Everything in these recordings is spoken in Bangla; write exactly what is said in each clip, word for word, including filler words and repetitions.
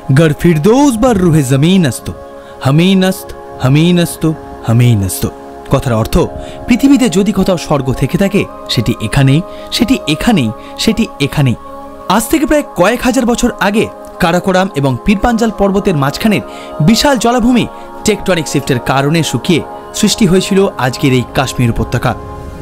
गर फिरदौस बर रूहे जमीन अस्त हमीन अस्त हमीन अस्त हमीन अस्त। কথার অর্থ পৃথিবীতে যদি কোথাও স্বর্গ থেকে থাকে সেটি এখানেই, সেটি এখানেই, সেটি এখানেই। আজ থেকে প্রায় কয়েক হাজার বছর আগে কারাকোরাম এবং পীরপাঞ্জাল পর্বতের মাঝখানের বিশাল জলাভূমি টেকটনিক শিফটের কারণে শুকিয়ে সৃষ্টি হয়েছিল আজকের এই কাশ্মীর উপত্যকা।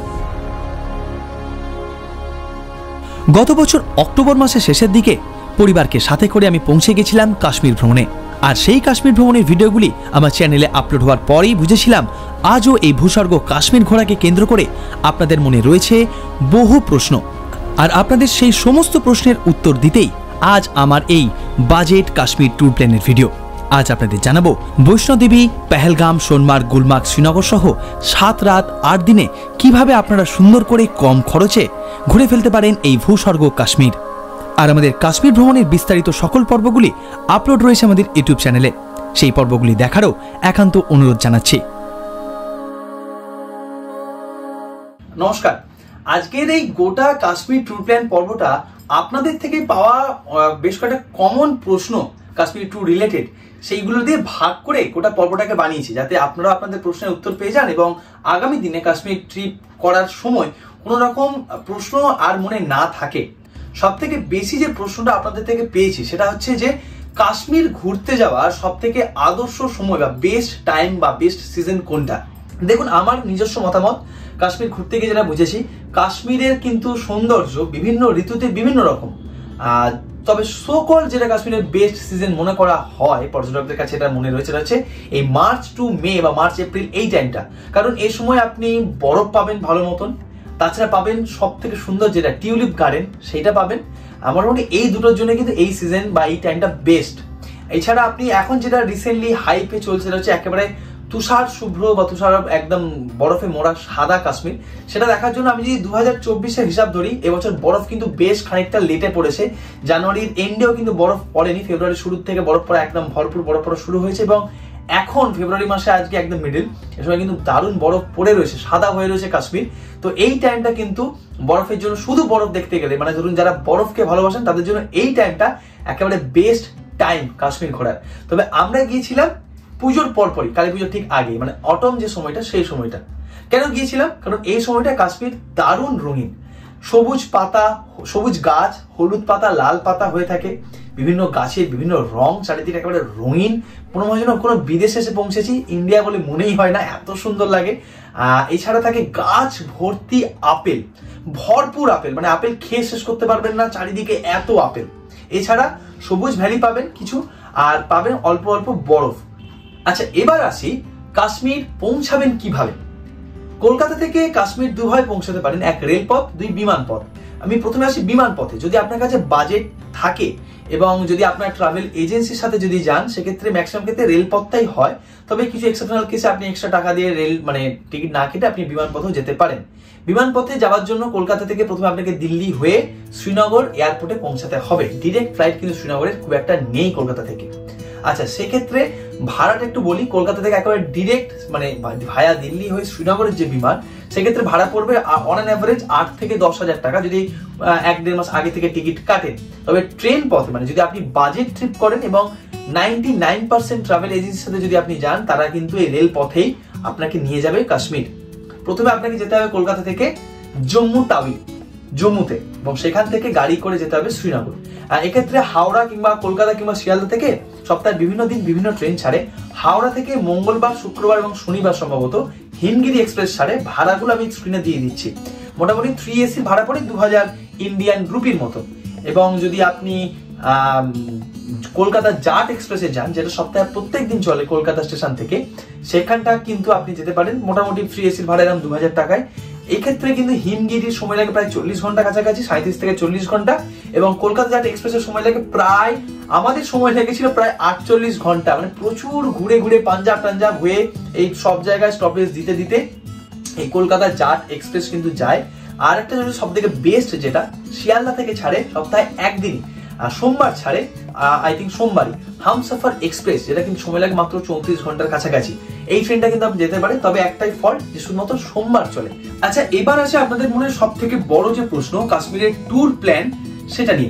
গত বছর অক্টোবর মাসের শেষের দিকে পরিবারকে সাথে করে আমি পৌঁছে গেছিলাম কাশ্মীর ভ্রমণে। আর সেই কাশ্মীর ভ্রমণের ভিডিওগুলি আমার চ্যানেলে আপলোড হওয়ার পরেই বুঝেছিলাম আজও এই ভূস্বর্গ কাশ্মীর ঘোরাকে কেন্দ্র করে আপনাদের মনে রয়েছে বহু প্রশ্ন। আর আপনাদের সেই সমস্ত প্রশ্নের উত্তর দিতেই আজ আমার এই বাজেট কাশ্মীর ট্যুর প্ল্যানের ভিডিও। আজ আপনাদের জানাবো বৈষ্ণোদেবী, পেহেলগাম, সোনমার্গ, গুলমার্গ, শ্রীনগর সহ সাত রাত আট দিনে কিভাবে আপনারা সুন্দর করে কম খরচে ঘুরে ফেলতে পারেন এই ভূস্বর্গ কাশ্মীর। আর আমাদের কাশ্মীর ভ্রমণের বিস্তারিত সকল পর্বগুলি আপলোড রয়েছে আমাদের ইউটিউব চ্যানেলে, সেই পর্বগুলি দেখারও একান্ত অনুরোধ জানাচ্ছি। নমস্কার, আজকের এই গোটা কাশ্মীর ট্যুর প্ল্যান পর্বটা আপনাদের থেকে পাওয়া বেশ কয়েকটা কমন প্রশ্ন কাশ্মীর ট্যুর রিলেটেড, সেইগুলো দিয়ে ভাগ করে গোটা পর্বটাকে বানিয়েছি যাতে আপনারা আপনাদের প্রশ্নের উত্তর পেয়ে যান এবং আগামী দিনে কাশ্মীর ট্রিপ করার সময় কোনো রকম প্রশ্ন আর মনে না থাকে। সব থেকে বেশি যে প্রশ্নটা আপনাদের থেকে পেয়েছি সেটা হচ্ছে যে কাশ্মীর ঘুরতে যাওয়ার সব থেকে আদর্শ সময় বা বেস্ট টাইম বা বেস্ট সিজন কোনটা। দেখুন, আমার নিজস্ব মতামত, কাশ্মীর ঘুরতে গিয়ে যেটা বুঝেছি, কাশ্মীরের কিন্তু সৌন্দর্য বিভিন্ন ঋতুতে বিভিন্ন রকম। আহ তবে সোকল যেটা কাশ্মীরের বেস্ট সিজন মনে করা হয় পর্যটকদের কাছে, এটা মনে রয়েছে হচ্ছে এই মার্চ টু মে বা মার্চ এপ্রিল এই টাইমটা। কারণ এই সময় আপনি বরফ পাবেন ভালো মতন, তাছাড়া পাবেন সব থেকে সুন্দর যেটা টিউলিপ গার্ডেন, সেইটা পাবেন। আমার মনে এই দুটোর জন্য কিন্তু এই সিজন বা এই টাইমটা বেস্ট। এছাড়া আপনি এখন যেটা রিসেন্টলি হাইপে চলছে সেটা হচ্ছে একেবারে তুষার শুভ্র বা তুষার একদম বরফে মোড়া সাদা কাশ্মীর। সেটা দেখার জন্য আমি যদি দু হাজার চব্বিশের হিসাব ধরি, এবছর বরফ কিন্তু বেশ খানিকটা লেটে পড়েছে। জানুয়ারির এন্ডেও কিন্তু বরফ পড়েনি, ফেব্রুয়ারির শুরুর থেকে বরফ পড়া একদম ভরপুর বরফ পড়া শুরু হয়েছে এবং এখন ফেব্রুয়ারি মাসে আজকে একদম মিডিল, এ সময় কিন্তু দারুণ বরফ পড়ে রয়েছে, সাদা হয়ে রয়েছে কাশ্মীর। তো এই টাইমটা কিন্তু বরফের জন্য, শুধু বরফ দেখতে গেলে মানে ধরুন যারা বরফকে ভালোবাসেন তাদের জন্য এই টাইমটা একেবারে বেস্ট টাইম কাশ্মীর ঘোরার। তবে আমরা গিয়েছিলাম পুজোর পরপরই, কালী পুজোর ঠিক আগে, মানে অটম যে সময়টা সেই সময়টা। কেন গিয়েছিলাম? কারণ এই সময়টা কাশ্মীর দারুণ রঙিন, সবুজ পাতা, সবুজ গাছ, হলুদ পাতা, লাল পাতা হয়ে থাকে, বিভিন্ন গাছের বিভিন্ন রং, চারিদিকে একেবারে রঙিন। মনে হয় যেন কোনো বিদেশে এসে পৌঁছেছি, ইন্ডিয়া বলে মনেই হয় না, এত সুন্দর লাগে। আহ এছাড়া থাকে গাছ ভর্তি আপেল, ভরপুর আপেল, মানে আপেল খেয়ে শেষ করতে পারবেন না, চারিদিকে এত আপেল। এছাড়া সবুজ ভ্যালি পাবেন কিছু, আর পাবেন অল্প অল্প বরফ। আচ্ছা, এবার আসি কাশ্মীর পৌঁছাবেন কিভাবে। কলকাতা থেকে কাশ্মীর দুভাবে পৌঁছাতে পারেন, এক রেলপথ, দুই বিমান পথ। আমি প্রথমে আসি বিমান পথে। যদি আপনার কাছে বাজেট থাকে এবং যদি আপনার ট্রাভেল এজেন্সির সাথে যদি যান, সেক্ষেত্রে ম্যাক্সিমাম ক্ষেত্রে রেলপথটাই হয়। তবে কিছু এক্সেপশনাল কেসে আপনি এক্সট্রা টাকা দিয়ে রেল মানে টিকিট না কেটে আপনি বিমান পথেও যেতে পারেন। বিমান পথে যাওয়ার জন্য কলকাতা থেকে প্রথমে আপনাকে দিল্লি হয়ে শ্রীনগর এয়ারপোর্টে পৌঁছাতে হবে। ডিরেক্ট ফ্লাইট কিন্তু শ্রীনগরের খুব একটা নেই কলকাতা থেকে। আচ্ছা, সেক্ষেত্রে ভাড়াটা একটু বলি। কলকাতা থেকে একেবারে ডিরেক্ট মানে ভায়া দিল্লি হয়ে শ্রীনগরের যে বিমান, সেক্ষেত্রে ভাড়া পড়বে অন অ্যান অ্যাভারেজ আট থেকে দশ হাজার টাকা যদি এক দেড় মাস আগে থেকে টিকিট কাটেন। তবে ট্রেন পথে মানে যদি আপনি বাজেট ট্রিপ করেন এবং নাইনটি নাইন পার্সেন্ট ট্রাভেল এজেন্সির সাথে যদি আপনি যান, তারা কিন্তু এই রেল পথেই আপনাকে নিয়ে যাবে কাশ্মীর। প্রথমে আপনাকে যেতে হবে কলকাতা থেকে জম্মু তাওয়ি, জম্মুতে, এবং সেখান থেকে গাড়ি করে যেতে হবে শ্রীনগর। আর এক্ষেত্রে হাওড়া কিংবা কলকাতা কিংবা শিয়ালদা থেকে সপ্তাহের বিভিন্ন দিন বিভিন্ন ট্রেন ছাড়ে। হাওড়া থেকে মঙ্গলবার, শুক্রবার এবং শনিবার সম্ভবত হিমগিরি এক্সপ্রেস ছাড়ে। ভাড়াগুলো আমি স্ক্রিনে দিয়ে দিচ্ছি। মোটামুটি থ্রি এসির ভাড়া পড়ে দু হাজার ইন্ডিয়ান রুপির মতো। এবং যদি আপনি আহ কলকাতা জাট এক্সপ্রেসে যান, যেটা সপ্তাহে প্রত্যেক দিন চলে কলকাতা স্টেশন থেকে, সেখানটা কিন্তু আপনি যেতে পারেন মোটামুটি থ্রি এসির ভাড়া এরকম দু হাজার টাকায়। এই ক্ষেত্রে কিন্তু হিমগিরির সময় লাগে প্রায় চল্লিশ ঘন্টা কাছাকাছি, সাঁত্রিশ থেকে চল্লিশ ঘন্টা। এবং কলকাতা জাট এক্সপ্রেসের সময় লাগে প্রায়, আমাদের সময় লেগেছিল প্রায় আটচল্লিশ ঘন্টা। মানে প্রচুর ঘুরে ঘুরে পাঞ্জাব টাঞ্জাব হয়ে এই সব জায়গায় স্টপেজ দিতে দিতে এই কলকাতা জাট এক্সপ্রেস কিন্তু যায়। আর একটা যদি সব থেকে বেস্ট যেটা শিয়ালদা থেকে ছাড়ে সপ্তাহে একদিন, আর সোমবার ছাড়ে আই থিঙ্ক সোমবারই, হামসফর এক্সপ্রেস, যেটা কিন্তু সময় লাগে মাত্র চৌত্রিশ ঘন্টার কাছাকাছি। এই ট্রেনটা কিন্তু আপনি যেতে পারেন, তবে একটাই ফল্ট যে শুধুমাত্র সোমবার চলে। আচ্ছা, এবার আসে আপনাদের মনে সব থেকে বড় যে প্রশ্ন কাশ্মীরের ট্যুর প্ল্যান, সেটা নিয়ে।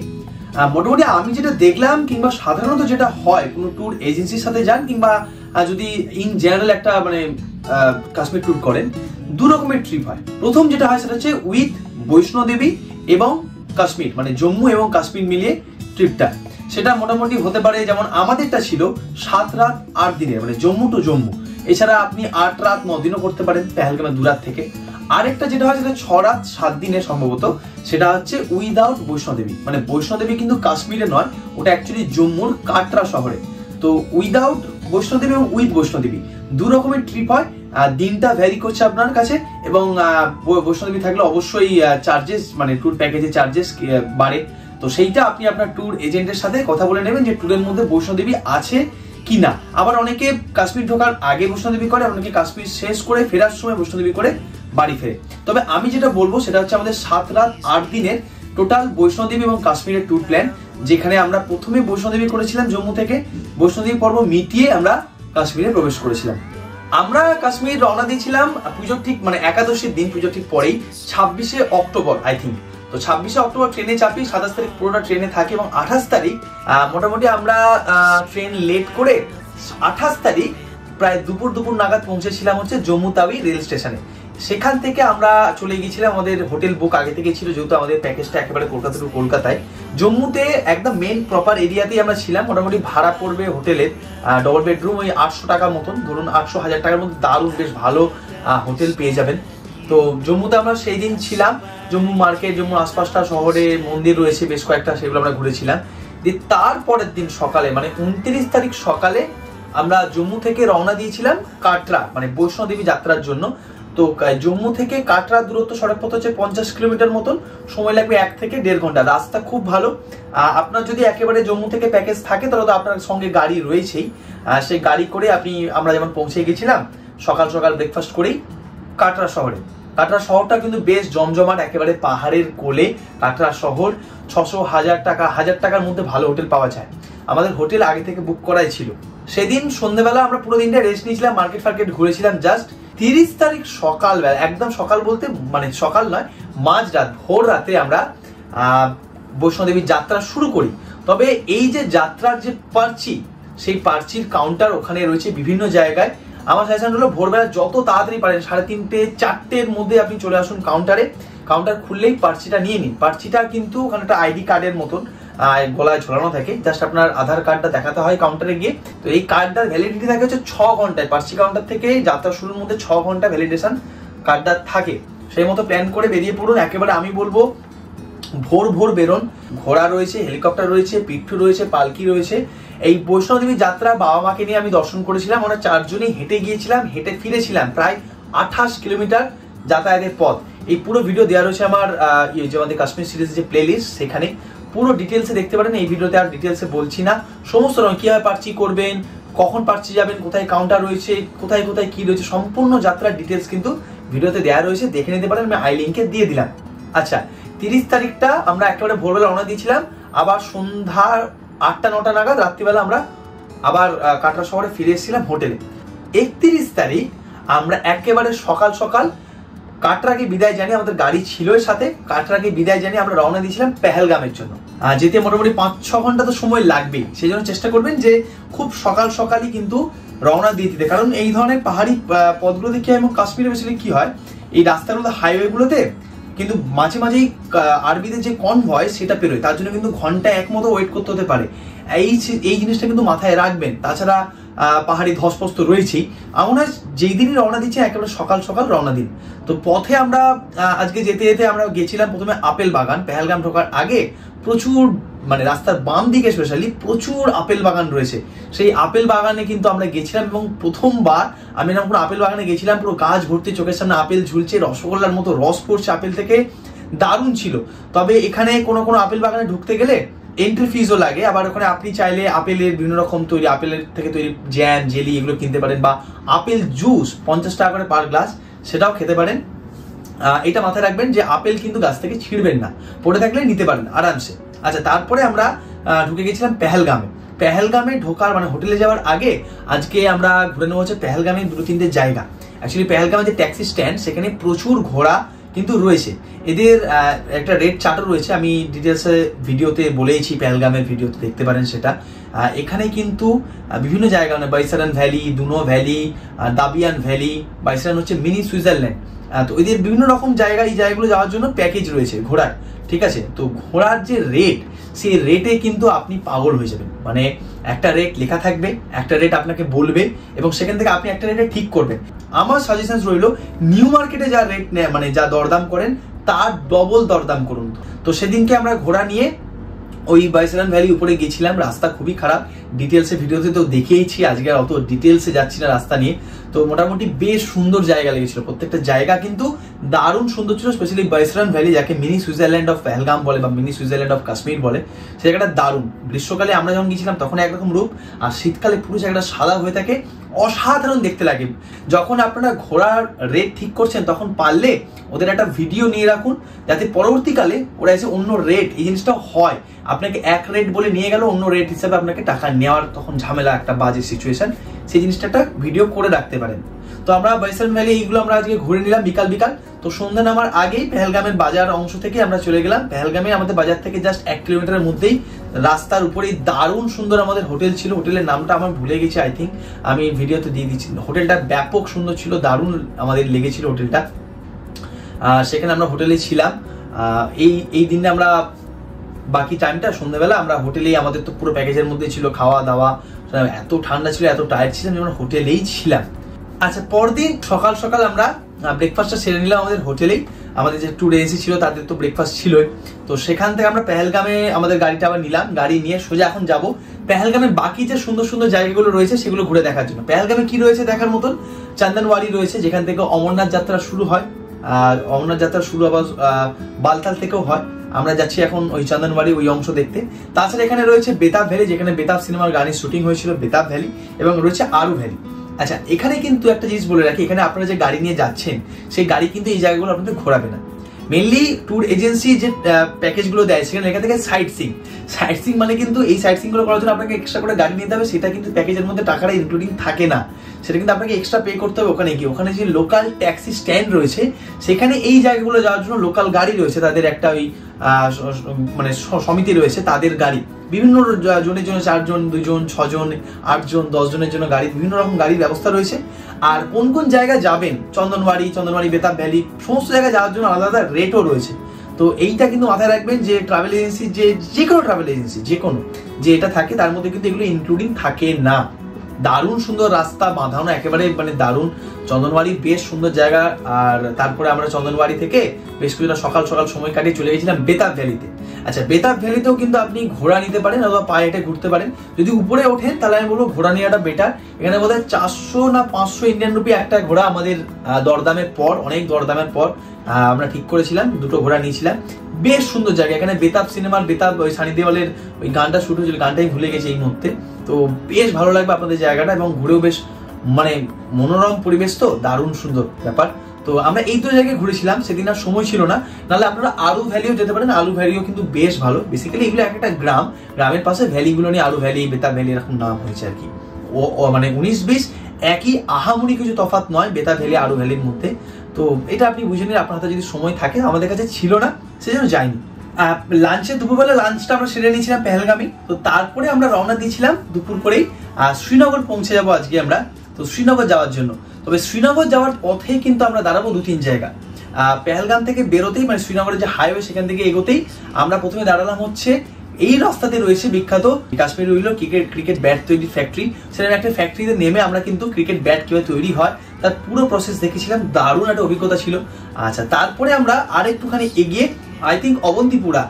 মোটামুটি আমি যেটা দেখলাম কিংবা সাধারণত যেটা হয় কোনো ট্যুর এজেন্সির সাথে যান কিংবা যদি ইন জেনারেল একটা মানে কাশ্মীর ট্যুর করেন, দু রকমের ট্রিপ হয়। প্রথম যেটা হয় সেটা হচ্ছে উইথ বৈষ্ণোদেবী এবং কাশ্মীর, মানে জম্মু এবং কাশ্মীর মিলিয়ে ট্রিপটা। সেটা মোটামুটি হতে পারে, যেমন আমাদেরটা ছিল সাত রাত আট দিনের, মানে জম্মু টু জম্মু। এছাড়া আপনি আট রাত ন দিনও করতে পারেন পেহেলগামের দু রাত থেকে। আরেকটা যেটা হয় সেটা ছ রাত সাত দিনে সম্ভবত, সেটা হচ্ছে উইদাউট বৈষ্ণোদেবী, মানে বৈষ্ণোদেবী কিন্তু কাশ্মীরে নয়, ওটা অ্যাকচুয়ালি জম্মুর কাটরা শহরে। তো উইদাউট বৈষ্ণোদেবী এবং উইথ বৈষ্ণোদেবী দু রকমের ট্রিপ হয়। দিনটা ভ্যারি করছে আপনার কাছে, এবং বৈষ্ণোদেবী থাকলে অবশ্যই চার্জেস মানে ট্যুর প্যাকেজের চার্জেস বাড়ে। তো সেইটা আপনি আপনার ট্যুর এজেন্টের সাথে কথা বলে নেবেন যে ট্যুরের মধ্যে বৈষ্ণোদেবী আছে কি না। আবার অনেকে কাশ্মীর ঢোকার আগে বৈষ্ণোদেবী করে, অনেকে কাশ্মীর শেষ করে ফেরার সময় বৈষ্ণোদেবী করে বাড়ি ফেরে। তবে আমি যেটা বলবো সেটা হচ্ছে আমাদের সাত রাত আট দিনের টোটাল বৈষ্ণোদেবী এবং কাশ্মীরের ট্যুর প্ল্যান, যেখানে আমরা প্রথমে বৈষ্ণোদেবী করেছিলাম জম্মু থেকে, বৈষ্ণোদেবী পর্ব মিটিয়ে আমরা কাশ্মীরে প্রবেশ করেছিলাম। আমরা কাশ্মীর রওনা দিয়েছিলাম পুজোর ঠিক মানে একাদশীর দিন, পুজোর ঠিক পরেই ছাব্বিশে অক্টোবর আই থিঙ্ক। তো ছাব্বিশে অক্টোবর ট্রেনে চাপি, সাতাশ তারিখ পুরোটা ট্রেনে থাকি এবং আঠাশ তারিখ মোটামুটি আমরা ট্রেন লেট করে আঠাশ তারিখ প্রায় দুপুর দুপুর নাগাদ পৌঁছেছিলাম হচ্ছে জম্মু তাওয়ি রেল স্টেশনে। সেখান থেকে আমরা চলে গিয়েছিলাম, আমাদের হোটেল বুক আগে থেকে ছিল যেহেতু আমাদের প্যাকেজটা একেবারে কলকাতা টু কলকাতায়। জম্মুতে একদম মেন প্রপার এরিয়াতেই আমরা ছিলাম। মোটামুটি ভাড়া পড়বে হোটেলের ডবল বেডরুম ওই আটশো টাকার মতন, ধরুন আটশো হাজার টাকার মধ্যে দারুণ বেশ ভালো হোটেল পেয়ে যাবেন। তো জম্মুতে আমরা সেই দিন ছিলাম, জম্মু মার্কেট, জম্মুর আশপাশটা শহরে মন্দির রয়েছে বেশ কয়েকটা, সেগুলো আমরা ঘুরেছিলাম। দিয়ে তারপরের দিন সকালে মানে উনত্রিশ তারিখ সকালে আমরা জম্মু থেকে রওনা দিয়েছিলাম কাটরা, মানে বৈষ্ণোদেবী যাত্রার জন্য। তো জম্মু থেকে কাটরা দূরত্ব সড়ক পথ হচ্ছে পঞ্চাশ কিলোমিটার মতন, সময় লাগবে এক থেকে দেড় ঘন্টা। রাস্তা খুব ভালো। আপনার যদি একেবারে জম্মু থেকে প্যাকেজ থাকে তাহলে তো আপনার সঙ্গে গাড়ি রয়েছেই, সেই গাড়ি করে আপনি আমরা যেমন পৌঁছে গেছিলাম সকাল সকাল ব্রেকফাস্ট করেই কাটরা শহরে। কাটরা শহরটা কিন্তু বেশ জমজমাট, একেবারে পাহাড়ের কোলে কাটরা শহর। ছশো হাজার টাকা হাজার টাকার মধ্যে ভালো হোটেল পাওয়া যায়। আমাদের হোটেল আগে থেকে বুক করাই ছিল। সেদিন সন্ধ্যেবেলা আমরা পুরো দিনটা রেস্ট নিয়েছিলাম, মার্কেট ফার্কেট ঘুরেছিলাম। জাস্ট তিরিশ তারিখ সকালবেলা, একদম সকাল বলতে মানে সকাল নয়, মাঝরাত ভোর রাতে আমরা বৈষ্ণোদেবীর যাত্রা শুরু করি। তবে এই যে যাত্রার যে পার্চি, সেই পার্চির কাউন্টার ওখানে রয়েছে বিভিন্ন জায়গায়। আমার সাজেশন হলো ভোরবেলা যত তাড়াতাড়ি পারেন সাড়ে তিনটে চারটের মধ্যে আপনি চলে আসুন কাউন্টারে। কাউন্টার খুললেই পার্চিটা নিয়ে নিন। পার্চিটা কিন্তু ওখানে একটা আইডি কার্ডের মতন গলায় ঝোলানো থাকে, জাস্ট আপনার আধার কার্ডটা দেখাতে হয় কাউন্টারে গিয়ে। তো এই কার্ডটার ভ্যালিডিটি থাকে হচ্ছে ছ ঘন্টায়। পার্চি কাউন্টার থেকে যাত্রা শুরুর মধ্যে ছ ঘন্টা ভ্যালিডেশন কার্ডটা থাকে। সেই মতো প্ল্যান করে বেরিয়ে পড়ুন। একেবারে আমি বলবো ভোর ভোর বেরোন। ঘোড়া রয়েছে, হেলিকপ্টার রয়েছে, পিঠু রয়েছে, পালকি রয়েছে। এই বৈষ্ণোদেবী যাত্রা বাবা মাকে নিয়ে আমি দর্শন করেছিলাম। আমরা চারজনই হেঁটে গিয়েছিলাম, হেঁটে ফিরেছিলাম প্রায় আঠাশ কিলোমিটার যাতায়াতের পথ। এই পুরো ভিডিও দেওয়া রয়েছে আমার যে আমাদের কাশ্মীর সিরিজের যে প্লে লিস্ট, সেখানে পুরো ডিটেলসে দেখতে পারেন। এই ভিডিওতে আর ডিটেলসে বলছি না। সমস্ত রকম কীভাবে পার্চি করবেন, কখন পার্চি যাবেন, কোথায় কাউন্টার রয়েছে, কোথায় কোথায় কি রয়েছে, সম্পূর্ণ যাত্রার ডিটেলস কিন্তু ভিডিওতে দেওয়া রয়েছে, দেখে নিতে পারেন। আমি আই লিঙ্কে দিয়ে দিলাম। আচ্ছা, তিরিশ তারিখটা আমরা একেবারে ভোরবেলা রওনা দিয়েছিলাম। আবার সন্ধ্যা আটটা নটা নাগাদ রাত্রিবেলা আমরা আবার কাটরা শহরে ফিরে এসেছিলাম হোটেলে। একত্রিশ তারিখ আমরা একেবারে সকাল সকাল কাটরাকে বিদায় জানিয়ে, আমাদের গাড়ি ছিল এর সাথে, কাটরাকে বিদায় জানিয়ে আমরা রওনা দিয়েছিলাম পেহেলগামের জন্য। যেতে মোটামুটি পাঁচ ছ ঘন্টা তো সময় লাগবেই, সেই জন্য চেষ্টা করবেন যে খুব সকাল সকালই কিন্তু রওনা দিয়ে দিতে। কারণ এই ধরনের পাহাড়ি পথগুলো দেখে এবং কাশ্মীরে বেশি কি হয়, এই রাস্তাগুলোতে হাইওয়েগুলোতে কিন্তু মাঝে মাঝেই আরবিদের যে কনভয় সেটা পেরোয়, তার জন্য কিন্তু ঘন্টা এক মতো ওয়েট করতে হতে পারে। এই এই জিনিসটা কিন্তু মাথায় রাখবেন। তাছাড়া পাহাড়ি ধসপস তো রয়েছেই। আমার হয় যেই দিনই রওনা দিচ্ছি একেবারে সকাল সকাল রওনা দিন। তো পথে আমরা আজকে যেতে যেতে আমরা গেছিলাম প্রথমে আপেল বাগান। পেহেলগাম ঢোকার আগে প্রচুর মানে রাস্তার বাম দিকে স্পেশালি প্রচুর আপেল বাগান রয়েছে। সেই আপেল বাগানে কিন্তু আমরা গেছিলাম এবং প্রথমবার আমি এরকম কোনো আপেল বাগানে গেছিলাম, পুরো গাছ ভর্তি, চোখের সামনে আপেল ঝুলছে, রসগোল্লার মতো রস পড়ছে আপেল থেকে, দারুণ ছিল। তবে এখানে কোনো কোনো আপেল বাগানে ঢুকতে গেলে এন্ট্রি ফিজও লাগে। আবার ওখানে আপনি চাইলে আপেলের বিভিন্ন রকম তৈরি, আপেলের থেকে তৈরি জ্যাম, জেলি এগুলো কিনতে পারেন, বা আপেল জুস পঞ্চাশ টাকা করে পার গ্লাস, সেটাও খেতে পারেন। এটা মাথায় রাখবেন যে আপেল কিন্তু গাছ থেকে ছিঁড়বেন না, পড়ে থাকলে নিতে পারেন আরামসে। আচ্ছা, তারপরে আমরা ঢুকে গেছিলাম পেহেলগামে। পেহেলগামে ঢোকার মানে হোটেলে যাওয়ার আগে আজকে আমরা ঘুরে নেওয়া হচ্ছে পেহেলগামে দুটো তিনটে জায়গা। অ্যাকচুয়ালি পেহেলগামে যে ট্যাক্সি স্ট্যান্ড, সেখানে প্রচুর ঘোড়া কিন্তু রয়েছে। এদের একটা রেট চার্টও রয়েছে, আমি ডিটেলসে ভিডিওতে বলেইছি, পেহেলগামের ভিডিওতে দেখতে পারেন সেটা। এখানে কিন্তু বিভিন্ন জায়গা মানে বাইসারান ভ্যালি, দুনো ভ্যালি, দাবিয়ান ভ্যালি, বাইসারান হচ্ছে মিনি সুইজারল্যান্ড। তো এদের বিভিন্ন রকম জায়গা, এই জায়গাগুলো যাওয়ার জন্য প্যাকেজ রয়েছে ঘোড়ার, ঠিক আছে। তো ঘোড়ার যে রেট, সেই রেটে কিন্তু আপনি পাগল হয়ে যাবেন। মানে একটা রেট লেখা থাকবে, একটা রেট আপনাকে বলবে এবং সেখান থেকে আপনি একটা রেটে ঠিক করবেন। আমার সাজেশন রইল নিউ মার্কেটে যা রেট নেয় মানে যা দরদাম করেন তার ডবল দরদাম করুন। তো সেদিনকে আমরা ঘোড়া নিয়ে ওই বাইসারান ভ্যালি উপরে গেছিলাম। রাস্তা খুবই খারাপ, ডিটেলসে ভিডিওতে তো দেখিয়েছি, আজকে আর অত ডিটেলসে যাচ্ছি না রাস্তা নিয়ে। তো মোটামুটি বেশ সুন্দর জায়গা লেগেছিল, প্রত্যেকটা জায়গা কিন্তু দারুণ সুন্দর ছিল। স্পেশালি বাইসারান ভ্যালি, যাকে মিনি সুইজারল্যান্ড অফ পেহেলগাম বলে বা মিনি সুইজারল্যান্ড অফ কাশ্মীর বলে, সে জায়গাটা দারুণ। গ্রীষ্মকালে আমরা যখন গিয়েছিলাম তখন একরকম রূপ, আর শীতকালে পুরো জায়গাটা সাদা হয়ে থাকে, অসাধারণ দেখতে লাগে। যখন আপনারা ঘোড়ার রেট ঠিক করছেন তখন পারলে ওদের একটা ভিডিও নিয়ে রাখুন, যাতে পরবর্তীকালে ওরা এসে অন্য রেট, এই জিনিসটা হয়, আপনাকে এক রেট বলে নিয়ে গেল, অন্য রেট হিসাবে আপনাকে টাকা নেওয়ার তখন ঝামেলা, একটা বাজে সিচুয়েশন, সেই জিনিসটা একটা ভিডিও করে রাখতে পারেন। তো আমরা বাইসারান ভ্যালি এইগুলো আমরা আজকে ঘুরে নিলাম বিকাল বিকাল। তো সন্ধ্যা নামার আগেই পেহেলগামের বাজার অংশ থেকে আমরা চলে গেলাম। পেহেলগামে আমাদের বাজার থেকে জাস্ট এক কিলোমিটারের মধ্যেই রাস্তার উপরেই দারুণ সুন্দর আমাদের হোটেল ছিল। হোটেলের নামটা আমার ভুলে গেছি, আই থিঙ্ক আমি ভিডিওতে দিয়ে দিচ্ছি। হোটেলটা ব্যাপক সুন্দর ছিল, দারুণ আমাদের লেগেছিল হোটেলটা। সেখানে আমরা হোটেলে ছিলাম। এই এই দিনে আমরা বাকি টাইমটা সন্ধ্যাবেলা আমরা হোটেলেই, আমাদের তো পুরো প্যাকেজের মধ্যে ছিল খাওয়া দাওয়া। এত ঠান্ডা ছিল, এত টায়ার্ড ছিলাম, আমরা হোটেলেই ছিলাম। আচ্ছা, পরদিন সকাল সকাল আমরা ব্রেকফাস্টটা সেরে নিলাম আমাদের হোটেলেই। আমাদের যে ট্যুর এজেন্সি ছিল তাদের তো ব্রেকফাস্ট ছিলই। তো সেখান থেকে আমরা পেহেলগামে আমাদের গাড়িটা আবার নিলাম। গাড়ি নিয়ে সোজা এখন যাব পেহেলগামের বাকি যে সুন্দর সুন্দর জায়গাগুলো রয়েছে সেগুলো ঘুরে দেখার জন্য। পেহেলগামে কি রয়েছে দেখার মতন? চন্দনওয়াড়ি রয়েছে, যেখান থেকে অমরনাথ যাত্রা শুরু হয়। আর অমরনাথ যাত্রা শুরু আবার বালতাল থেকেও হয়। আমরা যাচ্ছি এখন ওই চন্দনওয়াড়ি ওই অংশ দেখতে। তাছাড়া এখানে রয়েছে বেতাব ভ্যালি, যেখানে বেতাব সিনেমার গানের শুটিং হয়েছিল, বেতাব ভ্যালি, এবং রয়েছে আরু ভ্যালি। আচ্ছা, এখানে কিন্তু একটা জিনিস বলে রাখি, এখানে আপনারা যে গাড়ি নিয়ে যাচ্ছেন সেই গাড়ি কিন্তু এই জায়গাগুলো আপনাদের ঘোরাবে না। মেনলি ট্যুর এজেন্সি যে প্যাকেজগুলো দেয় সেখানে লেখা থাকে সাইট সিং। সাইট সিং মানে কিন্তু এই সাইট সিং গুলো করার জন্য আপনাকে এক্সট্রা করে গাড়ি নিতে হবে, সেটা কিন্তু প্যাকেজের মধ্যে টাকাটা ইনক্লুডিং থাকে না, সেটা কিন্তু আপনাকে এক্সট্রা পে করতে হবে ওখানে গিয়ে। ওখানে যে লোকাল ট্যাক্সি স্ট্যান্ড রয়েছে সেখানে এই জায়গাগুলো যাওয়ার জন্য লোকাল গাড়ি রয়েছে, তাদের একটা ওই মানে সমিতি রয়েছে, তাদের গাড়ি বিভিন্ন জনের জন্য, চারজন, দুইজন, ছজন, আটজন, দশ জনের জন্য গাড়ি, বিভিন্ন রকম গাড়ির ব্যবস্থা রয়েছে। আর কোন কোন জায়গায় যাবেন, চন্দনওয়াড়ি, চন্দনওয়াড়ি, বেতাব ভ্যালি, সমস্ত জায়গায় যাওয়ার জন্য আলাদা আলাদা রেটও রয়েছে। তো এইটা কিন্তু মাথায় রাখবেন যে ট্রাভেল এজেন্সি, যে যে কোনো ট্রাভেল এজেন্সি যে কোনো যে এটা থাকে তার মধ্যে কিন্তু এগুলো ইনক্লুডিং থাকে না। দারুণ সুন্দর রাস্তা বাঁধানো, একেবারে মানে দারুণ। চন্দনওয়াড়ি বেশ সুন্দর জায়গা। আর তারপরে আমরা চন্দনওয়াড়ি থেকে বেশ কিছুটা সকাল সকাল সময় কাটিয়ে চলে গেছিলাম বেতাব ভ্যালিতে। আচ্ছা, বেতাব ভ্যালিতেও কিন্তু আপনি ঘোড়া নিতে পারেন অথবা পায়ে হেঁটে ঘুরতে পারেন। যদি উপরে ওঠেন তাহলে আমি বলবো ঘোড়া নেওয়াটা বেটার। এখানে বোধহয় চারশো না পাঁচশো ইন্ডিয়ান রুপি একটা ঘোড়া, আমাদের দরদামের পর, অনেক দরদামের পর আমরা ঠিক করেছিলাম, দুটো ঘোড়া নিয়েছিলাম। বেশ সুন্দর জায়গা। এখানে বেতাব সিনেমার, বেতাব ওই সানি দেওয়ালের ওই গানটা শুট হয়েছিল, গানটাই ভুলে গেছি এই মুহূর্তে। তো বেশ ভালো লাগবে আপনাদের জায়গাটা, এবং ঘুরেও বেশ মানে মনোরম পরিবেশ, তো দারুণ সুন্দর ব্যাপার। তো আমরা এই দুটো জায়গায় ঘুরেছিলাম, সেদিন আর সময় ছিল না, নাহলে আপনারা আরু ভ্যালিও যেতে পারেন। আরু ভ্যালিও কিন্তু বেশ ভালো। বেসিক্যালি এগুলো একটা গ্রাম, গ্রামের পাশে ভ্যালিগুলো নিয়ে আরু ভ্যালি, বেতাব ভ্যালি এরকম নাম হয়েছে আর কি। ও মানে উনিশ বিশ একই, আহামরি কিছু তফাৎ নয় বেতাব ভ্যালি আরু ভ্যালির মধ্যে। তো এটা আপনি বুঝে নিন, আপনার হাতে যদি সময় থাকে। আমাদের কাছে ছিল না, সেজন্য যাইনি। লাঞ্চে দুপুরবেলা লাঞ্চটা আমরা সেরে নিয়েছিলাম পেহেলগামে। তো তারপরে আমরা রওনা দিয়েছিলাম দুপুর করেই শ্রীনগর পৌঁছে যাবো আজকে আমরা। তো শ্রীনগর যাওয়ার জন্য, তবে শ্রীনগর যাওয়ার পথে কিন্তু আমরা দাঁড়াবো দু তিন জায়গা। পেহেলগাম থেকে বেরোতেই মানে শ্রীনগরের যে হাইওয়ে সেখান থেকে এগোতেই আমরা প্রথমে দাঁড়ালাম হচ্ছে এই রাস্তাতে রয়েছে বিখ্যাত কাশ্মীর রইল ক্রিকেট ক্রিকেট ব্যাট তৈরির ফ্যাক্টরি। সেখানে একটা ফ্যাক্টরিতে নেমে আমরা কিন্তু ক্রিকেট ব্যাট কিভাবে তৈরি হয় তার পুরো প্রসেস দেখেছিলাম, দারুণ একটা অভিজ্ঞতা ছিল। আচ্ছা, তারপরে আমরা আর একটুখানি এগিয়ে আই থিঙ্ক অবন্তিপুরা,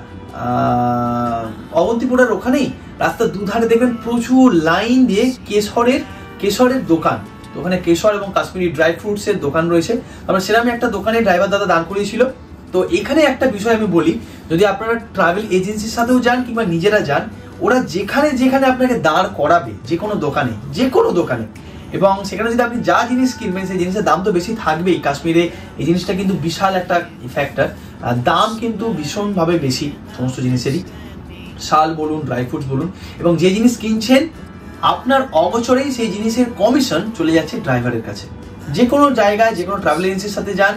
অবন্তিপুরার ওখানেই রাস্তার দুধারে দেখবেন প্রচুর লাইন দিয়ে কেশরের কেশরের দোকান। ওখানে কেশর এবং কাশ্মীরি ড্রাই ফ্রুটস এর দোকান রয়েছে। আমরা সেরকম একটা দোকানে ড্রাইভার দাদা দান করিয়েছিল। তো এখানে একটা বিষয় আমি বলি, যদি আপনারা ট্রাভেল এজেন্সির সাথেও যান কিংবা নিজেরা যান, ওরা যেখানে যেখানে আপনাকে দাঁড় করাবে, যে কোনো দোকানে, যে কোনো দোকানে, এবং সেখানে যদি আপনি যা জিনিস কিনবেন সেই জিনিসের দাম তো বেশি থাকবেই। কাশ্মীরে এই জিনিসটা কিন্তু বিশাল একটা ফ্যাক্টর, দাম কিন্তু ভীষণভাবে বেশি সমস্ত জিনিসেরই, শাল বলুন, ড্রাই ফ্রুটস বলুন, এবং যে জিনিস কিনছেন আপনার অগোচরেই সেই জিনিসের কমিশন চলে যাচ্ছে ড্রাইভারের কাছে। যে কোনো জায়গায়, যে কোনো ট্রাভেল এজেন্সির সাথে যান,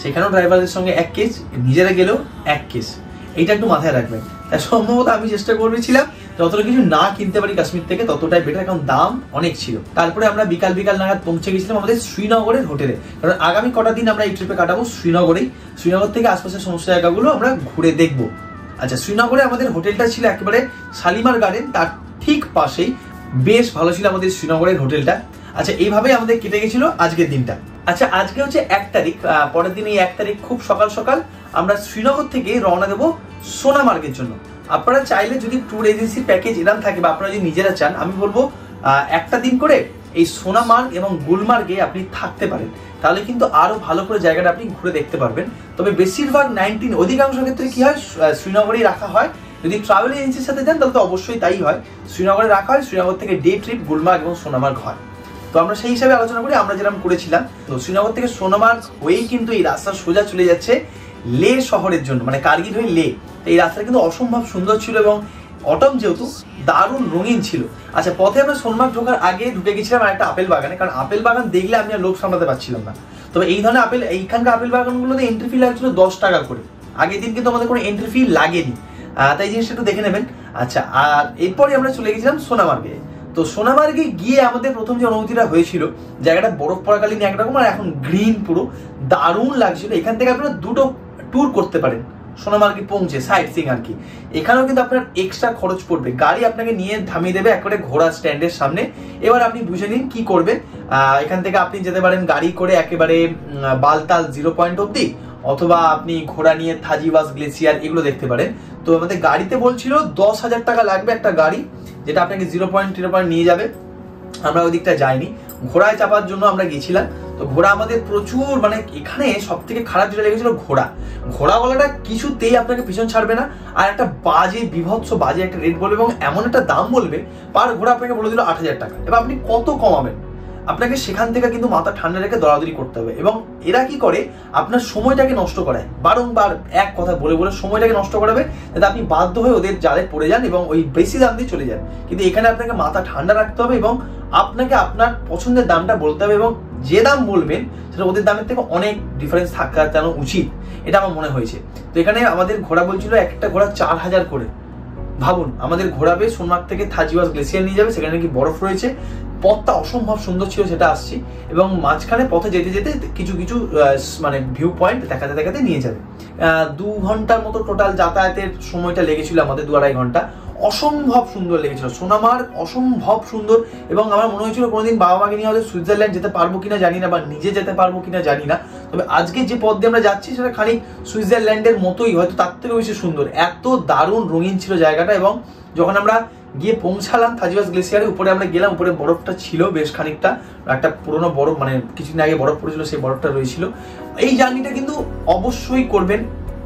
সেখানেও ড্রাইভারদের সঙ্গে এক কেস, নিজেরা গেলেও এক কেস, এইটা একটু মাথায় রাখবেন। তাই সম্ভবত আমি চেষ্টা করেছিলাম যতটা কিছু না কিনতে পারি কাশ্মীর থেকে ততটাই বেটার, কারণ দাম অনেক ছিল। তারপরে আমরা বিকাল বিকাল নাগাদ পৌঁছে গেছিলাম আমাদের শ্রীনগরের হোটেলে, কারণ আগামী কটা দিন আমরা এই ট্রিপে কাটাবো শ্রীনগরেই। শ্রীনগর থেকে আশপাশের সমস্ত জায়গাগুলো আমরা ঘুরে দেখবো। আচ্ছা, শ্রীনগরে আমাদের হোটেলটা ছিল একেবারে শালিমার গার্ডেন, তার ঠিক পাশেই। বেশ ভালো ছিল আমাদের শ্রীনগরের হোটেলটা। আচ্ছা, এইভাবেই আমাদের কেটে গেছিল আজকের দিনটা। আচ্ছা, আজকে হচ্ছে এক তারিখ, পরের দিন এই এক তারিখ খুব সকাল সকাল আমরা শ্রীনগর থেকে রওনা দেবো সোনামার্গের জন্য। আপনারা চাইলে যদি ট্যুর এজেন্সি প্যাকেজ এরকম থাকে বা আপনারা যদি নিজেরা চান, আমি বলবো একটা দিন করে এই সোনামার্গ এবং গুলমার্গে আপনি থাকতে পারেন, তাহলে কিন্তু আরো ভালো করে জায়গাটা আপনি ঘুরে দেখতে পারবেন। তবে বেশিরভাগ নাইনটিন অধিকাংশ ক্ষেত্রে কি হয়, শ্রীনগরেই রাখা হয়। যদি ট্রাভেল এজেন্সির সাথে যান তাহলে তো অবশ্যই তাই হয়, শ্রীনগরে রাখা হয়। শ্রীনগর থেকে ডে ট্রিপ গুলমার্গ এবং সোনামার্গ হয়। তো আমরা সেই হিসাবে আলোচনা করি, আমরা যেরকম করেছিলাম। তো শ্রীনগর থেকে সোনামার্গ হয়েই কিন্তু এই রাস্তা সোজা চলে যাচ্ছে লে শহরের জন্য, মানে কার্গিল হয়ে লে। এই রাস্তাটা কিন্তু অসম্ভব সুন্দর ছিল এবং অটম যেহেতু দারুণ রঙিন ছিল। আচ্ছা, পথে আমরা সোনমার্গ ঢোকার আগে ঢুকে গেছিলাম একটা আপেল বাগানে, কারণ আপেল বাগান দেখলে আমি আর লোক সামলাতে পারছিলাম না। তবে এই ধরনের আপেল, এইখানকার আপেল বাগানগুলোতে এন্ট্রি ফি লাগছিল দশ টাকা করে। আগের দিন কিন্তু আমাদের কোনো এন্ট্রি ফি লাগেনি, তাই জিনিসটা একটু দেখে নেবেন। আচ্ছা, আর এরপরে আমরা চলে গেছিলাম সোনামার্গে। তো সোনামার্গে গিয়ে আমাদের প্রথম যে অনুভূতিটা হয়েছিল, জায়গাটা বরফ পড়াকালীন একরকম আর এখন গ্রিন, পুরো দারুণ লাগছিল। এখান থেকে আপনারা দুটো ট্যুর করতে পারেন সোনামার্গে পৌঁছে, সাইট সিং আর কি। এখানেও কিন্তু আপনার এক্সট্রা খরচ পড়বে, গাড়ি আপনাকে নিয়ে থামিয়ে দেবে একেবারে ঘোড়া স্ট্যান্ডের সামনে। এবার আপনি বুঝে নিন কি করবেন। এখান থেকে আপনি যেতে পারেন গাড়ি করে একেবারে বালতাল জিরো পয়েন্ট অব্দি, অথবা আপনি ঘোড়া নিয়ে থাজিওয়াস গ্লেসিয়ার এগুলো দেখতে পারেন। তো আমাদের গাড়িতে বলছিল দশ হাজার টাকা লাগবে একটা গাড়ি, যেটা আপনাকে জিরো পয়েন্ট জিরো পয়েন্ট নিয়ে যাবে। আমরা ওই দিকটা যাইনি, ঘোড়ায় চাপার জন্য আমরা গেছিলাম। তো ঘোড়া আমাদের প্রচুর, মানে এখানে সব থেকে খারাপ যেটা লেগেছিল ঘোড়া, ঘোড়াওয়ালাটা কিছুতেই আপনাকে পিছন ছাড়বে না, আর একটা বাজে বিভৎস বাজে একটা রেট বলবে এবং এমন একটা দাম বলবে, পার ঘোড়া আপনাকে বলে দিল আট হাজার টাকা। এবার আপনি কত কমাবেন? আপনাকে সেখান থেকে কিন্তু মাথা ঠান্ডা রেখে দরাদরি করতে হবে। এবং এরা কি করে, আপনার সময়টাকে নষ্ট করায়, বারংবার এক কথা বলে বলে সময়টাকে নষ্ট করাবে, যাতে আপনি বাধ্য হয়ে ওদের জালে পড়ে যান এবং ওই বেশি দাম দিয়ে চলে যান। কিন্তু এখানে আপনাকে মাথা ঠান্ডা রাখতে হবে এবং আপনাকে আপনার পছন্দের দামটা বলতে হবে, এবং যে দাম বলবেন সেটা ওদের দামের থেকে অনেক ডিফারেন্স থাকা তেমন উচিত, এটা আমার মনে হয়েছে। তো এখানে আমাদের ঘোড়া বলছিল একটা ঘোড়া চার হাজার করে। ভাবুন, আমাদের ঘোরাবে সোনমার্গ থেকে থাজিওয়াস গ্লেসিয়ার নিয়ে যাবে, সেখানে কি বরফ রয়েছে। পথটা অসম্ভব সুন্দর ছিল, সেটা আসছি, এবং মাঝখানে পথে যেতে যেতে কিছু কিছু মানে ভিউ পয়েন্ট দেখাতে দেখাতে নিয়ে যাবে। দু ঘন্টার মতো টোটাল যাতায়াতের সময়টা লেগেছিল আমাদের, দু আড়াই ঘন্টা। অসম্ভব সুন্দর লেগেছিল সোনামার্গ, অসম্ভব সুন্দর। এবং আমার মনে হয়েছিল কোনোদিন বাবা মাকে নিয়ে হয়তো সুইজারল্যান্ড যেতে পারবো কিনা জানি না, বা নিজে যেতে পারবো কিনা জানি না। তবে আজকে যে পথ দিয়ে আমরা যাচ্ছি সেটা খানিক সুইজারল্যান্ডের মতোই, হয়তো তার থেকে বেশি সুন্দর। এত দারুণ রঙিন ছিল জায়গাটা। এবং যখন আমরা গিয়ে পৌঁছালাম থাজিওয়াস গ্লেসিয়ারের উপরে, আমরা গেলাম, উপরে বরফটা ছিল বেশ খানিকটা, একটা পুরোনো বরফ, মানে কিছুদিন আগে বরফ পড়েছিল সেই বরফটা রয়েছিল। এই জার্নিটা কিন্তু অবশ্যই করবেন,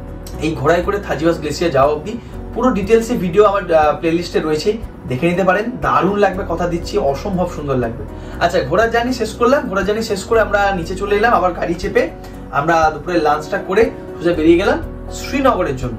এই ঘোড়ায় করে থাজিওয়াস গ্লেসিয়ার যাওয়া অবধি। পুরো ডিটেলসে ভিডিও আমার প্লেলিস্টে রয়েছে, দেখে নিতে পারেন। দারুণ লাগবে, কথা দিচ্ছি, অসম্ভব সুন্দর লাগবে। আচ্ছা, ঘোড়ার জার্নি শেষ করলাম। ঘোড়ার জার্নি শেষ করে আমরা নিচে চলে এলাম, আবার গাড়ি চেপে আমরা দুপুরে লাঞ্চটা করে সোজা বেরিয়ে গেলাম শ্রীনগরের জন্য।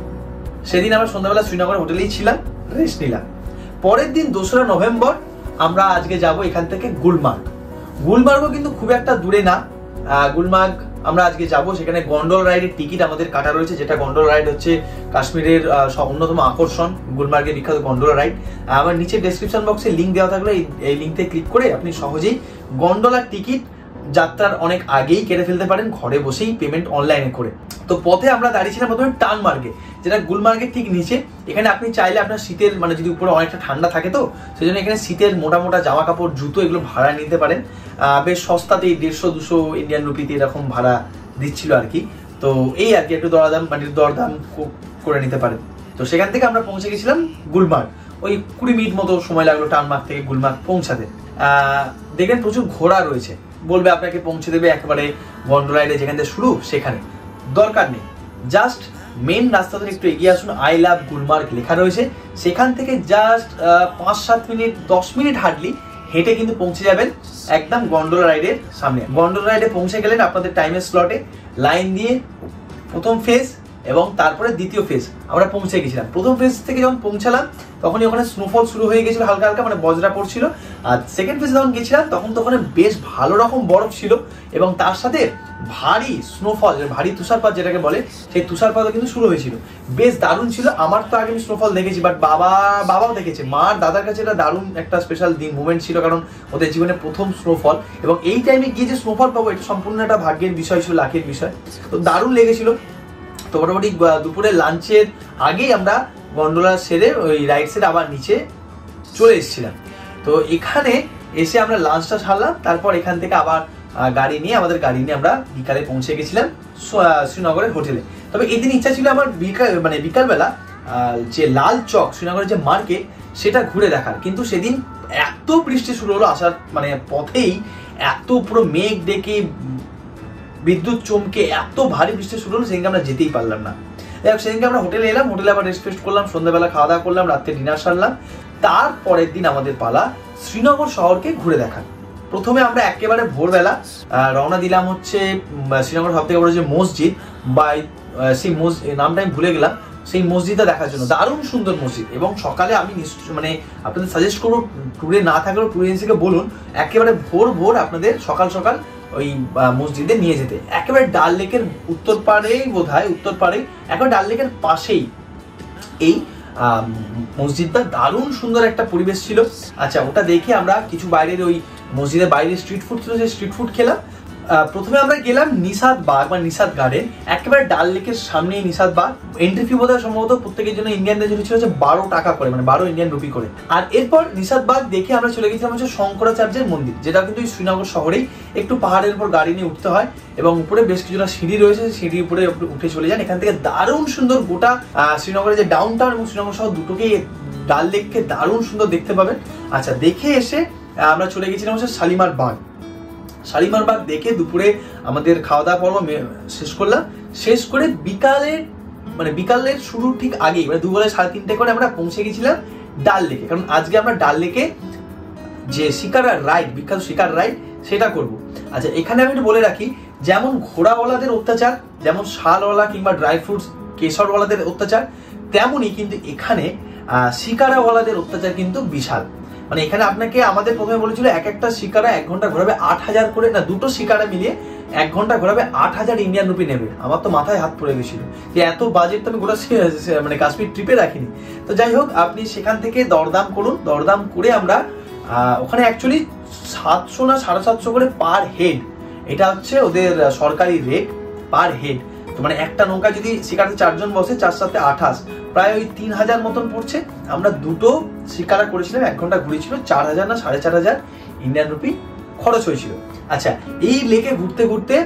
সেদিন আমরা সন্ধ্যাবেলা শ্রীনগর হোটেলেই ছিলাম, রেস্ট নিলাম। পরের দিন দোসরা নভেম্বর আমরা আজকে যাব এখান থেকে গুলমার্গ। গুলমার্গও কিন্তু খুব একটা দূরে না। গুলমার্গ আমরা আজকে যাব, সেখানে গন্ডোল রাইডের টিকিট আমাদের কাটা রয়েছে, যেটা গন্ডোল রাইড হচ্ছে কাশ্মীরের অন্যতম আকর্ষণ, গুলমার্গের বিখ্যাত গন্ডোল রাইড। আমার নিচে ডেসক্রিপশন বক্সে লিঙ্ক দেওয়া থাকলে এই লিঙ্কতে ক্লিক করে আপনি সহজেই গন্ডোলার টিকিট যাত্রার অনেক আগেই কেটে ফেলতে পারেন, ঘরে বসেই পেমেন্ট অনলাইনে করে। তো পথে আমরা দাঁড়িয়েছিলাম প্রথমে টানমার্গে, যেটা গুলমার্গের ঠিক নিচে। এখানে আপনি চাইলে আপনার শীতের, মানে যদি উপরে অনেকটা ঠান্ডা থাকে তো সেই জন্য এখানে শীতের মোটা মোটা জামা কাপড়, জুতো এগুলো ভাড়া নিতে পারেন। বেশ সস্তাতেই দেড়শো দুশো ইন্ডিয়ান রুপিতে এরকম ভাড়া দিচ্ছিল আর কি। তো এই আর কি, একটু দরদাম মানে দরদাম করে নিতে পারেন। তো সেখান থেকে আমরা পৌঁছে গেছিলাম গুলমার্গ। ওই কুড়ি মিনিট মতো সময় লাগলো টানমার্গ থেকে গুলমার্গ পৌঁছাতে। দেখেন প্রচুর ঘোড়া রয়েছে, বলবে আপনাকে পৌঁছে দেবে একেবারে গন্ডোলা রাইডে যেখান থেকে শুরু সেখানে। দরকার নেই, জাস্ট মেন রাস্তা ধরে একটু এগিয়ে আসুন, আই লাভ গুলমার্গ লেখা রয়েছে। সেখান থেকে জাস্ট পাঁচ সাত মিনিট দশ মিনিট হাঁটলি হেঁটে কিন্তু পৌঁছে যাবেন একদম গন্ডোলা রাইডের সামনে। গন্ডোলা রাইডে পৌঁছে গেলেন আপনাদের টাইমের স্লটে, লাইন দিয়ে প্রথম ফেজ এবং তারপরে দ্বিতীয় ফেজ আমরা পৌঁছে গেছিলাম। প্রথম ফেজ থেকে যখন পৌঁছালাম তখনই ওখানে স্নোফল শুরু হয়ে গেছিল হালকা হালকা, মানে বজ্রা পড়ছিল। আর সেকেন্ড ফেজে যখন গেছিলাম তখন তো ওখানে বেশ ভালো রকম বরফ ছিল এবং তার সাথে ভারী স্নোফল, ভারী তুষারপাত যেটাকে বলে, সেই তুষারপাতও কিন্তু শুরু হয়েছিল। বেশ দারুণ ছিল। আমার তো আগে আমি স্নোফল দেখেছি, বাট বাবা বাবাও দেখেছে, মা দাদার কাছে এটা দারুণ একটা স্পেশাল দিন মুভমেন্ট ছিল, কারণ ওদের জীবনে প্রথম স্নোফল। এবং এই টাইমে গিয়ে যে স্নোফল পাবো এটা সম্পূর্ণ একটা ভাগ্যের বিষয় ছিল, লাখের বিষয়। তো দারুণ লেগেছিল। তো মোটামুটি দুপুরে লাঞ্চের আগেই আমরা গন্ডোলা সেরে ওই রাইড সেরে আবার নিচে চলে এসেছিলাম। তো এখানে এসে আমরা লাঞ্চটা সারলাম, তারপর এখান থেকে আবার গাড়ি নিয়ে আমাদের গাড়ি নিয়ে আমরা বিকালে পৌঁছে গেছিলাম শ্রীনগরের হোটেলে। তবে এদিন ইচ্ছা ছিল আমার বিকাল মানে বিকালবেলা যে লাল চক শ্রীনগরের যে মার্কেট সেটা ঘুরে দেখার, কিন্তু সেদিন এত বৃষ্টি শুরু হলো আসার মানে পথেই, এত পুরো মেঘ ডেকে বিদ্যুৎ চমকে এত ভারী বৃষ্টি শুরু হলো, সেদিনকে আমরা যেতেই পারলাম না। যাই হোক, সেদিনকে আমরা হোটেলে এলাম, হোটেলে আবার রেস্ট ফেস্ট করলাম, সন্ধ্যাবেলা খাওয়া দাওয়া করলাম, রাত্রে ডিনার সারলাম। তারপরের দিন আমাদের পালা শ্রীনগর শহরকে ঘুরে দেখার। প্রথমে আমরা একেবারে ভোরবেলা রওনা দিলাম হচ্ছে শ্রীনগর সব থেকে বড় যে মসজিদ বা সেই মসজিদ নামটা আমি ভুলে গেলাম, সেই মসজিদটা দেখার জন্য। দারুণ সুন্দর মসজিদ। এবং সকালে আমি মানে আপনাদের সাজেস্ট করবো, ট্যুরে না থাকলেও ট্যুর এজেন্সিকে বলুন একেবারে ভোর ভোর আপনাদের সকাল সকাল ওই মসজিদে নিয়ে যেতে। একেবারে ডাল লেকের উত্তর পাড়েই বোধ হয়, উত্তর পাড়ে একেবারে ডাল লেকের পাশেই এই মসজিদটা। দারুণ সুন্দর একটা পরিবেশ ছিল। আচ্ছা, ওটা দেখে আমরা কিছু বাইরের ওই মসজিদের বাইরে স্ট্রিট ফুড ছিল, সেই স্ট্রিট ফুড খেলাম। প্রথমে আমরা গেলাম নিষাদ বাগ বা নিষাদ গার্ডেন, একেবারে ডাল লেকের সামনেই নিষাদ বাগ। এন্ট্রি ফি বোধহয় সম্ভবত প্রত্যেকের জন্য ইন্ডিয়ানদের জন্য ছিল হচ্ছে বারো টাকা করে, মানে বারো ইন্ডিয়ান রুপি করে। আর এরপর নিষাদ বাগ দেখে আমরা চলে গেছিলাম হচ্ছে শঙ্করাচার্যের মন্দির, যেটা কিন্তু শ্রীনগর শহরেই একটু পাহাড়ের উপর গাড়ি নিয়ে উঠতে হয় এবং উপরে বেশ কিছুটা সিঁড়ি রয়েছে, সিঁড়ির উপরে উঠে চলে যান। এখান থেকে দারুণ সুন্দর গোটা শ্রীনগরের যে ডাউন টাউন এবং শ্রীনগর শহর দুটোকেই, ডাল লেককে দারুণ সুন্দর দেখতে পাবেন। আচ্ছা, দেখে এসে আমরা চলে গেছিলাম হচ্ছে শালিমার বাগ। শালিমার বাগ দেখে দুপুরে আমাদের খাওয়া দাওয়া পর্ব শেষ করলাম। শেষ করে বিকালের মানে বিকালের শুরু ঠিক আগেই মানে দুপুরে সাড়ে তিনটে করে আমরা পৌঁছে গেছিলাম ডাল লেকে, কারণ আজকে আমরা ডাল লেকে যে শিকার রাইড, বিখ্যাত শিকার রাইড, সেটা করব। আচ্ছা, এখানে আমি একটু বলে রাখি, যেমন ঘোড়াওয়ালাদের অত্যাচার, যেমন শালওয়ালা কিংবা ড্রাই ফ্রুটস কেশরওয়ালাদের অত্যাচার, তেমনই কিন্তু এখানে শিকারাওয়ালাদের অত্যাচার কিন্তু বিশাল। মানে এখানে আপনাকে আমাদের প্রথমে বলেছিল এক একটা শিকারা এক ঘন্টা ঘোরাবে আট হাজার করে, না দুটো শিকারা মিলিয়ে এক ঘন্টা ঘোরাবে আট হাজার ইন্ডিয়ান রুপি নেবে। আমার তো মাথায় হাত পড়ে গেছিল যে এত বাজেট তো আমি গোটা মানে কাশ্মীর ট্রিপে রাখিনি। তো যাই হোক, আপনি সেখান থেকে দরদাম করুন, দরদাম করে আমরা ওখানে অ্যাকচুয়ালি সাতশো না সাড়ে সাতশো করে পার হেড, এটা হচ্ছে ওদের সরকারি রেট পার হেড। তো মানে একটা নৌকা যদি শিকারাতে চারজন বসে, চার সাথে আঠাশ, প্রায় ওই তিন হাজার মতন পড়ছে। আমরা দুটো শিকারা করেছিলাম, এক ঘন্টা ঘুরেছিল, চার হাজার না সাড়ে চার হাজার ইন্ডিয়ান রুপি খরচ হয়েছিল। আচ্ছা, এই লেকে ঘুরতে ঘুরতে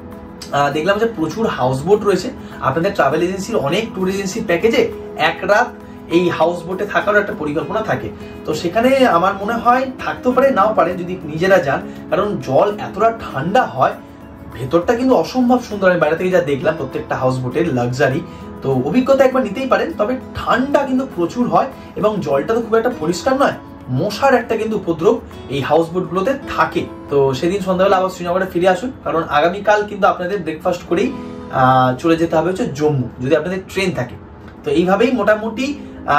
দেখলাম যে প্রচুর হাউস বোট রয়েছে। আপনাদের ট্রাভেল এজেন্সির অনেক ট্যুর এজেন্সির প্যাকেজে এক রাত এই হাউস বোটে থাকারও একটা পরিকল্পনা থাকে। তো সেখানে আমার মনে হয় থাকতেও পারে, নাও পারে যদি নিজেরা যান, কারণ জল এতটা ঠান্ডা হয়, ভেতরটা কিন্তু অসম্ভব সুন্দর। আমি বাইরে থেকে যা দেখলাম প্রত্যেকটা হাউস বোটের লাক্সারি, তো অভিজ্ঞতা একবার নিতেই পারেন। তবে ঠান্ডা কিন্তু প্রচুর হয় এবং জলটা তো খুব একটা পরিষ্কার নয়, মশার একটা কিন্তু উপদ্রব এই হাউস বোট গুলোতে থাকে। তো সেদিন সন্ধ্যাবেলা আবার শ্রীনগরে ফিরে আসুন, কারণ আগামীকাল কিন্তু আপনাদের ব্রেকফাস্ট করেই চলে যেতে হবে হচ্ছে জম্মু, যদি আপনাদের ট্রেন থাকে। তো এইভাবেই মোটামুটি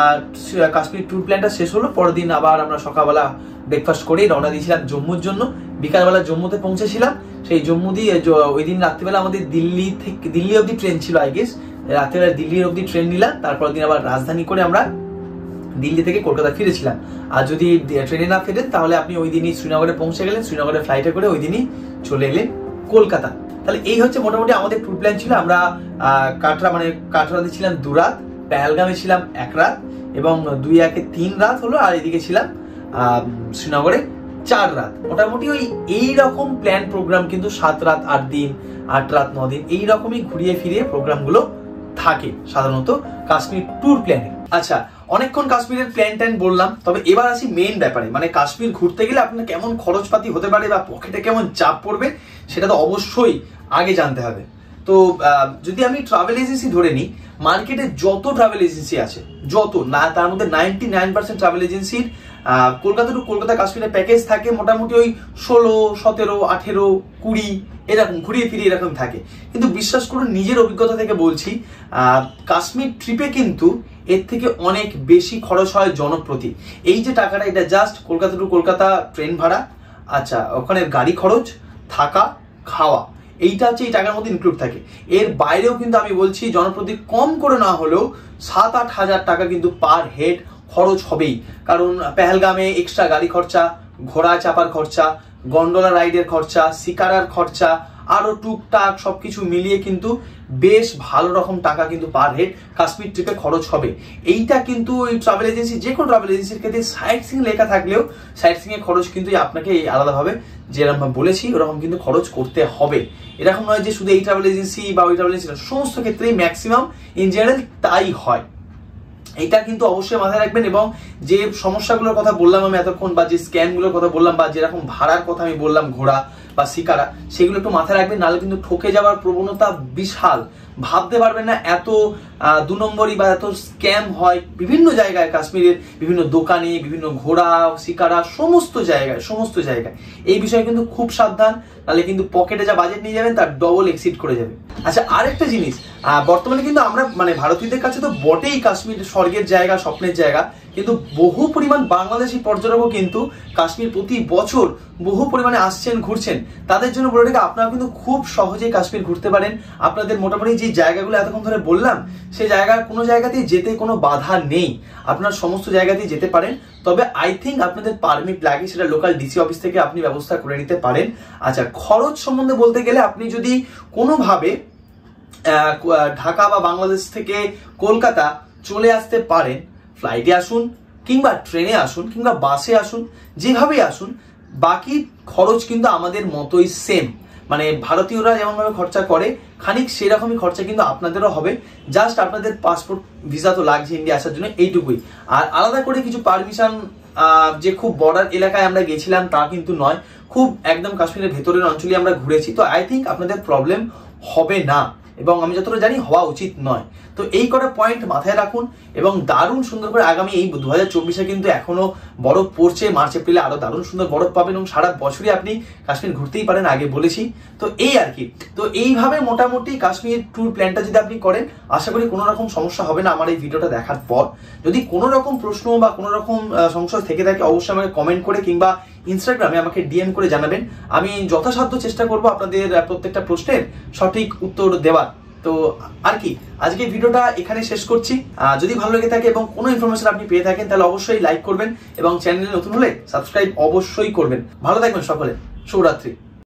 কাশ্মীর ট্যুর প্ল্যানটা শেষ হলো। পরের দিন আবার আমরা সকালবেলা ব্রেকফাস্ট করেই রওনা দিয়েছিলাম জম্মুর জন্য। বিকালবেলা জম্মুতে পৌঁছেছিলাম। সেই জম্মু দিয়ে ওই দিন রাত্রিবেলা আমাদের দিল্লি থেকে দিল্লি অব্দি ট্রেন ছিল, আই গেস রাত্রিবেলা দিল্লির অব্দি ট্রেন নিলাম। তারপর দিন আবার রাজধানী করে আমরা দিল্লি থেকে কলকাতা ফিরেছিলাম। আর যদি ট্রেনে না ফেরেন তাহলে আপনি ওই দিনই শ্রীনগরে পৌঁছে গেলেন, শ্রীনগরে ফ্লাইটে করে ওই দিনই চলে এলেন কলকাতা। তাহলে এই হচ্ছে মোটামুটি আমাদের ট্যুর প্ল্যান ছিল। আমরা কাটরা মানে কাটরাতে ছিলাম দু রাত, পেহেলগামে ছিলাম এক রাত এবং দুই একে তিন রাত হলো, আর এদিকে ছিলাম শ্রীনগরে চার রাত। মোটামুটি ওই এইরকম প্ল্যান প্রোগ্রাম কিন্তু সাত রাত আট দিন আট রাত ন দিন এইরকমই ঘুরিয়ে ফিরিয়ে প্রোগ্রামগুলো থাকে সাধারণত কাশ্মীর ট্যুর প্ল্যানে। আচ্ছা, অনেকক্ষণ কাশ্মীরের প্ল্যান ট্যান বললাম, তবে এবার আসি মেইন ব্যাপারে। মানে কাশ্মীর ঘুরতে গেলে আপনার কেমন খরচপাতি হতে পারে বা পকেটে কেমন চাপ পড়বে সেটা তো অবশ্যই আগে জানতে হবে। তো যদি আমি ট্রাভেল এজেন্সি ধরে নিই, মার্কেটে যত ট্রাভেল এজেন্সি আছে, যত না তার মধ্যে নাইনটি নাইন পার্সেন্ট ট্রাভেল এজেন্সির কলকাতা টু কলকাতা কাশ্মীরের প্যাকেজ থাকে মোটামুটি ওই ষোলো সতেরো আঠেরো কুড়ি এরকম ঘুরিয়ে ফিরিয়ে এরকম থাকে। কিন্তু বিশ্বাস করুন, নিজের অভিজ্ঞতা থেকে বলছি, কাশ্মীর ট্রিপে কিন্তু এর থেকে অনেক বেশি খরচ হয় জনপ্রতি। এই যে টাকাটা, এটা just Kolkata to Kolkata train ভাড়া, আচ্ছা ওখানে গাড়ি খরচ, থাকা, খাওয়া, এইটা হচ্ছে এই টাকার মধ্যে ইনক্লুড থাকে। এর বাইরেও কিন্তু আমি বলছি জনপ্রতি কম করে না হলেও সাত আট হাজার টাকা কিন্তু পার হেড খরচ হবেই। কারণ পেহেলগামে এক্সট্রা গাড়ি খরচা, ঘোড়া চাপার খরচা, গন্ডোলা রাইডের খরচা, শিকারার খরচা, আরো টুকটাক সবকিছু মিলিয়ে কিন্তু বেশ ভালো রকম টাকা কিন্তু পার হেড কাশ্মীর ট্রিপে খরচ হবে। এইটা কিন্তু ওই ট্রাভেল এজেন্সি, যে কোনো ট্রাভেল এজেন্সির ক্ষেত্রে সাইট সিং লেখা থাকলেও সাইট সিং এর খরচ কিন্তু আপনাকে আলাদাভাবে যেরকম বলেছি ওরকম কিন্তু খরচ করতে হবে। এরকম নয় যে শুধু এই ট্রাভেল এজেন্সি বা ওই ট্রাভেল এজেন্সি, সমস্ত ক্ষেত্রেই ম্যাক্সিমাম ইন জেনারেল তাই হয়। এটা কিন্তু অবশ্যই মাথায় রাখবেন। এবং যে সমস্যাগুলোর কথা বললাম আমি এতক্ষণ, বা যে স্ক্যামগুলোর কথা বললাম, বা যেরকম ভাড়ার কথা আমি বললাম ঘোড়া বা শিকারা, সেগুলো একটু মাথায় রাখবেন, নাহলে কিন্তু ঠকে যাওয়ার প্রবণতা বিশাল। ভাবতে পারবেন না এত দু নম্বরই বা এত স্ক্যাম হয় বিভিন্ন জায়গায়, কাশ্মীরের বিভিন্ন দোকানে, বিভিন্ন ঘোড়া শিকারা, সমস্ত জায়গায় সমস্ত জায়গায় এই বিষয়ে কিন্তু খুব সাবধান, নাহলে কিন্তু পকেটে যা বাজেট নিয়ে যাবেন তার ডবল এক্সিড করে যাবে। আচ্ছা, আরেকটা জিনিস, বর্তমানে কিন্তু আমরা মানে ভারতীয়দের কাছে তো বটেই কাশ্মীর স্বর্গের জায়গা, স্বপ্নের জায়গা, কিন্তু বহু পরিমাণ বাংলাদেশি পর্যটকও কিন্তু কাশ্মীর প্রতি বছর বহু পরিমাণে আসছেন, ঘুরছেন। তাদের জন্য বলে রেখে আপনারা কিন্তু খুব সহজেই কাশ্মীর ঘুরতে পারেন। আপনাদের মোটামুটি যে জায়গাগুলো এতক্ষণ ধরে বললাম, সেই জায়গার কোনো জায়গাতেই যেতে কোনো বাধা নেই, আপনারা সমস্ত জায়গাতেই যেতে পারেন। তবে আই থিঙ্ক আপনাদের পারমিট লাগে, সেটা লোকাল ডিসি অফিস থেকে আপনি ব্যবস্থা করে নিতে পারেন। আচ্ছা, খরচ সম্বন্ধে বলতে গেলে আপনি যদি কোনোভাবে ঢাকা বা বাংলাদেশ থেকে কলকাতা চলে আসতে পারেন, ফ্লাইটে আসুন কিংবা ট্রেনে আসুন কিংবা বাসে আসুন, যেভাবেই আসুন, বাকি খরচ কিন্তু আমাদের মতোই সেম। মানে ভারতীয়রা যেমনভাবে খরচা করে খানিক সেরকমই খরচা কিন্তু আপনাদেরও হবে। জাস্ট আপনাদের পাসপোর্ট ভিসা তো লাগছে ইন্ডিয়া আসার জন্য, এইটুকুই। আর আলাদা করে কিছু পারমিশন যে খুব বর্ডার এলাকায় আমরা গেছিলাম তা কিন্তু নয়, খুব একদম কাশ্মীরের ভেতরের অঞ্চলে আমরা ঘুরেছি। তো আই থিঙ্ক আপনাদের প্রবলেম হবে না, এবং আমি যতটা জানি হওয়া উচিত নয়। তো এই কটা পয়েন্ট মাথায় রাখুন, এবং দারুণ সুন্দর করে আগামী এই দু হাজার চব্বিশে কিন্তু এখনো বরফ পড়ছে, মার্চ এপ্রিলে আরো দারুণ সুন্দর বরফ পাবেন, এবং সারা বছরই আপনি কাশ্মীর ঘুরতেই পারেন, আগে বলেছি। তো এই আর কি, তো এইভাবে মোটামুটি কাশ্মীর ট্যুর প্ল্যানটা যদি আপনি করেন, আশা করি কোনো রকম সমস্যা হবে না আমার এই ভিডিওটা দেখার পর। যদি কোনো রকম প্রশ্ন বা কোনো রকম সংশয় থেকে থাকে, অবশ্যই আমাকে কমেন্ট করে কিংবা ইনস্টাগ্রামে আমাকে ডিএম করে জানাবেন। আমি যথাসাধ্য চেষ্টা করব আপনাদের প্রত্যেকটা প্রশ্নের সঠিক উত্তর দেওয়ার। তো আর কি, আজকে ভিডিওটা এখানে শেষ করছি। যদি ভালো লেগে থাকে এবং কোনো ইনফরমেশন আপনি পেয়ে থাকেন, তাহলে অবশ্যই লাইক করবেন, এবং চ্যানেলে নতুন হলে সাবস্ক্রাইব অবশ্যই করবেন। ভালো থাকবেন সকলে, শুভরাত্রি।